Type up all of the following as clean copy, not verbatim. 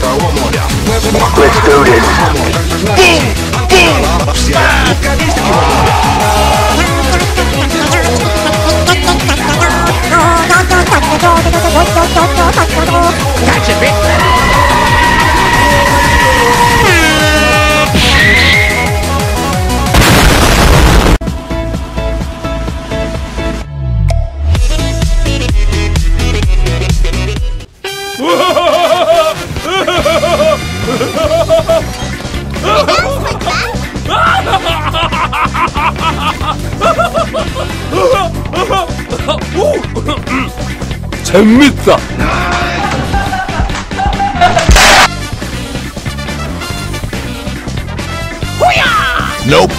Let's do this. Gotcha, bitch. 재밌다. Nope.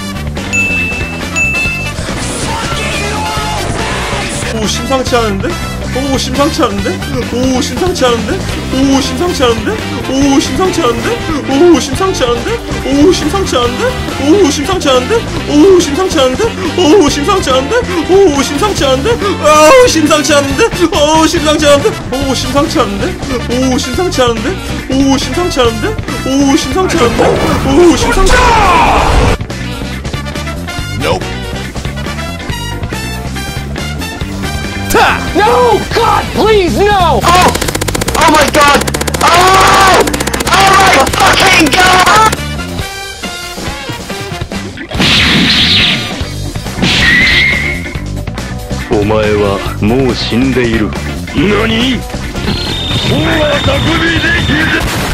오 심상치 않은데? 오 심상치 않은데? 오 심상치 않은데? 오 심상치 않은데? 오 심상치 않은데? 오 심상치 않은데? 오 심상치 않은데? 오 심상치 않은데? 오 심상치 않은데? 오 심상치 않은데? 오 심상치 않은데? 오 심상치 않은데? 오 심상치 않은데? 오 심상치 않은데? 오 심상치 않은데? 오 심상치 않은데? 오 심상치 않은데? 오 심상치 않은데? Nope. No! God, please, no! Oh! Oh my god! Oh! Oh my fucking god! お前はもう死んでいる。何？もう匠できる。